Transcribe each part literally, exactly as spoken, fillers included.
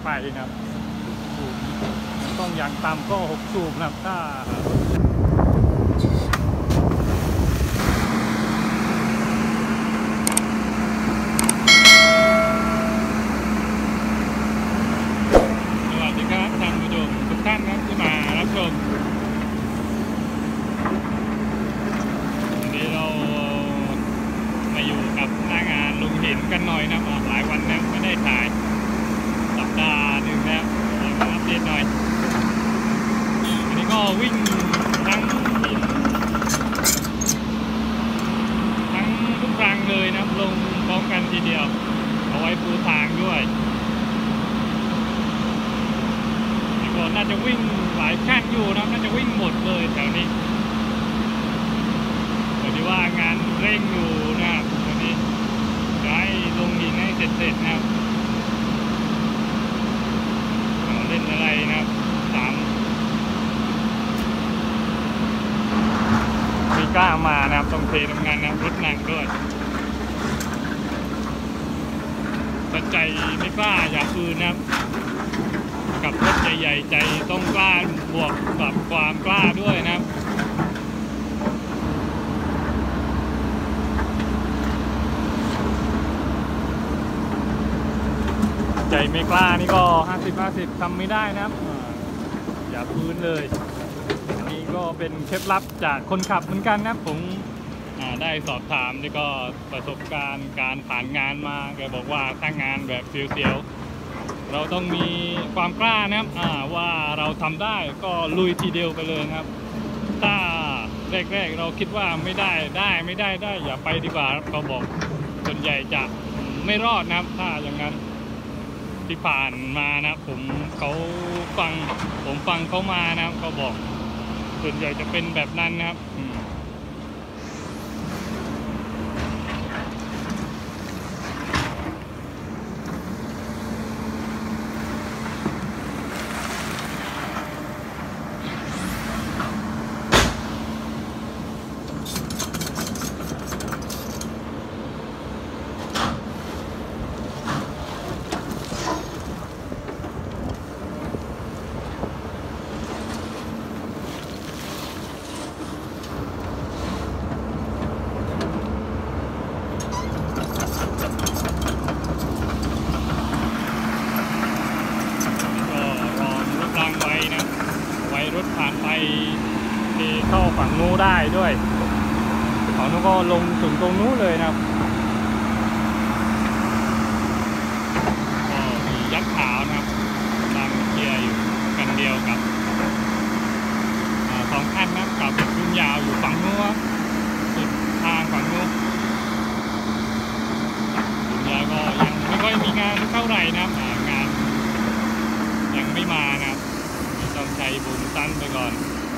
ไปนะครับสูบต้องอย่างต่ำก็หกสูบนะครับถ้าสวัสดีครับท่านผู้ชมทุกท่านครับที่มารับชมวันนี้เรามาอยู่กับหน้างานลุงหินกันหน่อยนะหลายวันแล้วไม่ได้ถ่ายสัปดาห์หนึ่งแล้วมาอัปเดตหน่อยอันนี้ก็วิ่งทั้งทั้งทุกรังเลยนะลงพร้อมกันทีเดียวเอาไว้ปูทางด้วยนี่ก็น่าจะวิ่งหลายขั้นอยู่นะน่าจะวิ่งหมดเลยแถวนี้แต่ที่ว่างานเร่งอยู่นะครับตอนนี้จะให้ลงหินให้เสร็จๆนะครับเล่นอะไรนะครับสามมีกล้ามานะครับต้องเททำงานนะรถหนักด้วยแต่ใจไม่กล้าอย่าคืนนะครับกับรถใหญ่ๆใจต้องกล้าบวกกับความกล้าด้วยนะครับใจไม่กล้านี่ก็ห้าสิบ ห้าสิบทำไม่ได้นะครับอย่าพื้นเลยนี่ก็เป็นเคล็ดลับจากคนขับเหมือนกันนะผมได้สอบถามแล้วก็ประสบการณ์การผ่านงานมาแกบอกว่าถ้างานแบบเสียวๆเราต้องมีความกล้านะครับว่าเราทำได้ก็ลุยทีเดียวไปเลยครับถ้าแรกๆเราคิดว่าไม่ได้ได้ไม่ได้ได้อย่าไปดีกว่าเขาบอกส่วนใหญ่จะไม่รอดนะครับถ้าอย่างนั้นที่ผ่านมานะผมเขาฟังผมฟังเขามานะครับเขาบอกส่วนใหญ่จะเป็นแบบนั้นนะครับรถผ่านไปที่เข้าฝั่งนู้นได้ด้วยฝั่งนู้นก็ลงถึงตรงนู้นเลยนะครับก็มียักษ์ขาวนะครับตามเกียร์อยู่กันเดียวกับสองคันนะครับกับรุ่นยาวอยู่ฝั่งนู้นสุดทางฝั่งนู้นรุ่นยาวก็ยังไม่ค่อยมีงานเท่าไหร่นะครับงานยังไม่มานะครับต้องใช้บุญสั้นไปก่อน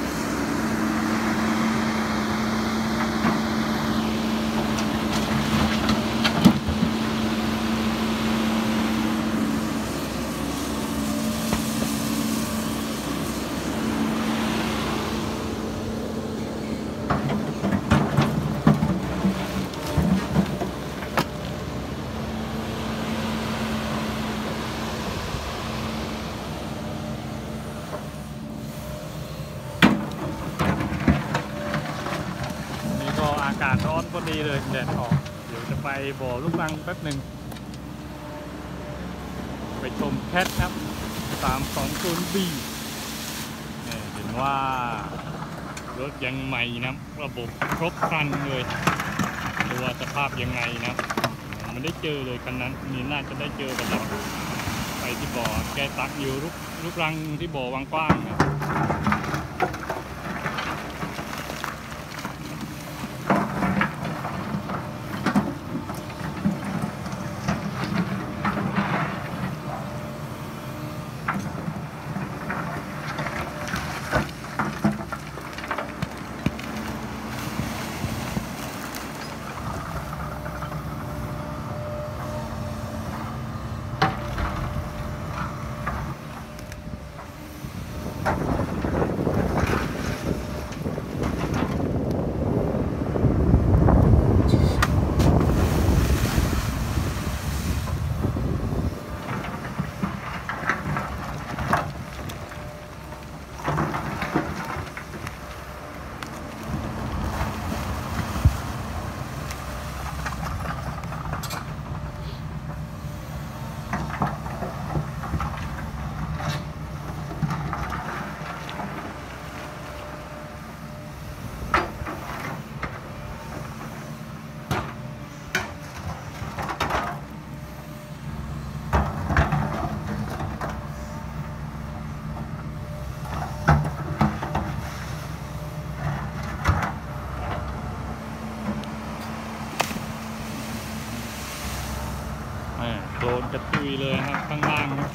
อากาศร้อนก็ดีเลยแดดออกเดี๋ยวจะไปบ่อลูกรังแป๊บหนึ่งไปชมแคทครับสามสองศูนย์บีเห็นว่ารถยังใหม่นะระบบครบครันเลยดูว่าสภาพยังไงนะมันได้เจอเลยคันนั้นนี่น่าจะได้เจอกันแล้วไปที่บ่อแกตักอยู่ลูกลูกรังที่บ่อวางกว้างนะ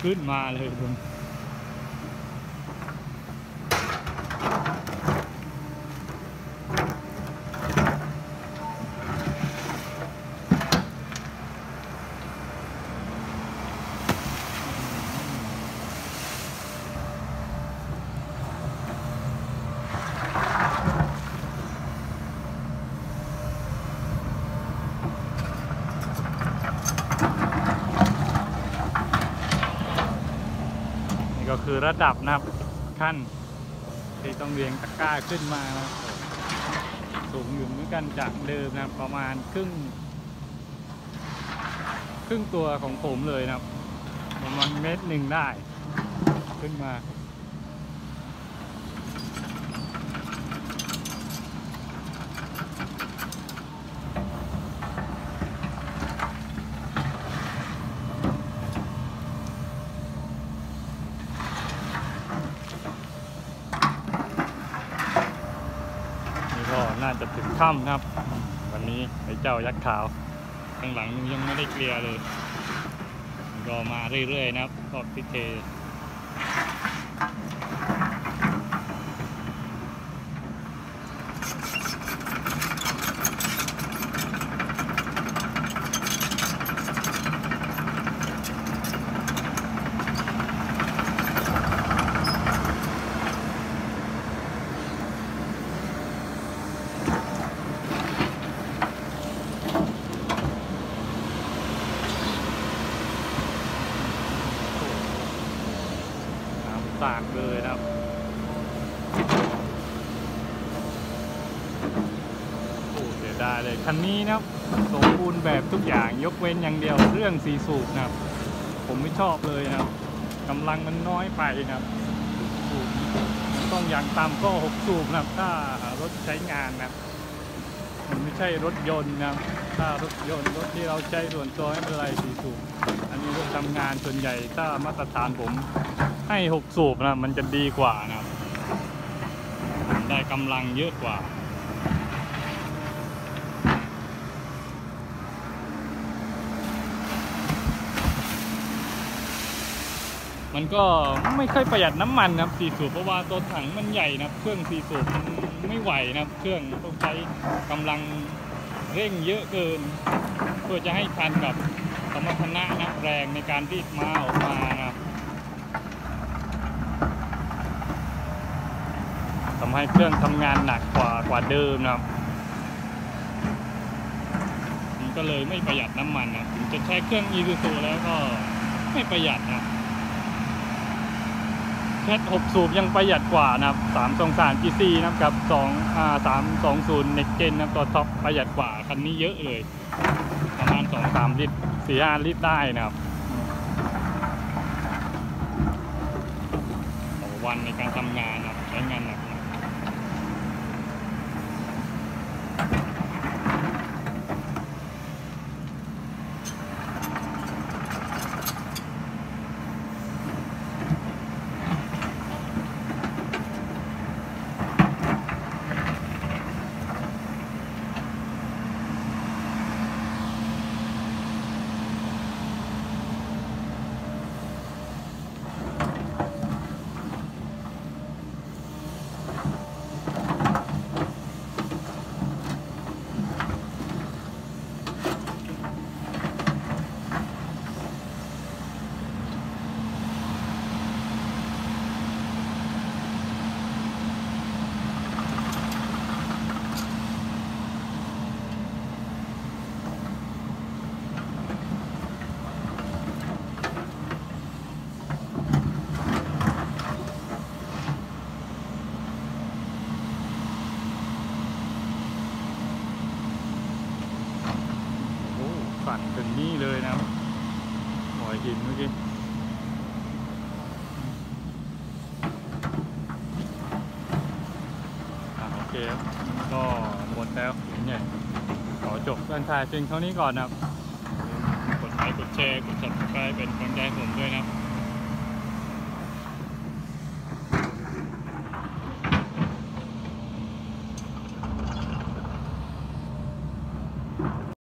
ขึ้นมาเลยคุณก็คือระดับนะครับขั้นที่ต้องเรียงตะกร้าขึ้นมานะสูงอยู่เหมือนกันจากเดิมนะครับประมาณครึ่งครึ่งตัวของผมเลยนะครับประมาณเมตรหนึ่งได้ขึ้นมาน่าจะถึงค่ำครับวันนี้ไอ้เจ้ายักษ์ขาวข้างหลังยังไม่ได้เคลียร์เลยก็มาเรื่อยๆนะครับก็พิเทสากเลยนะครับโอ้เสียดายเลยคันนี้นะครับสมบูรณ์แบบทุกอย่างยกเว้นอย่างเดียวเรื่องสีสูบนะครับผมไม่ชอบเลยนะครับกำลังมันน้อยไปนะครับสูบต้องอย่างต่ำก็หกสูบนะครับถ้ารถใช้งานนะมันไม่ใช่รถยนต์นะครับถ้ารถยนต์รถที่เราใช้ส่วนตัวไม่เป็นไรสีสูบอันนี้รถทำงานส่วนใหญ่ถ้ามาตรฐานผมให้หกสูบนะมันจะดีกว่านะครับได้กำลังเยอะกว่ามันก็ไม่ค่อยประหยัดน้ำมันนะครับสี่สูบเพราะว่าตัวถังมันใหญ่นะเครื่องสี่สูบมันไม่ไหวนะเครื่องต้องใช้กำลังเร่งเยอะเกินเพื่อจะให้ทันกับสมรรถนะนะแรงในการรีดม้าออกมานะครับทำให้เครื่องทำงานหนักกว่ากว่าเดิมนะครับมันก็เลยไม่ประหยัดน้ำมันนะถึงจะใช้เครื่องอีซูซูแล้วก็ไม่ประหยัดนะแค่หกสูบยังประหยัดกว่านะครับสามสองสาม จี ซี นะครับกับสองอ่าสามสองศูนย์ Next Gen นะตัวท็อปประหยัดกว่าคันนี้เยอะเลยประมาณสองสามลิตรสี่ห้าลิตรได้นะครับต่อวันในการทำงานนะใช้งานหนักสั่นถึงนี่เลยนะครับหอยหินเมื่อกี้โอเคก็หมดแล้วหินใหญ่ขอจบการถ่ายเพียงเท่านี้ก่อนนะครับกดไลค์กดแชร์กด ซับสไครบ์ เป็นกำลังใจให้ผมด้วยนะ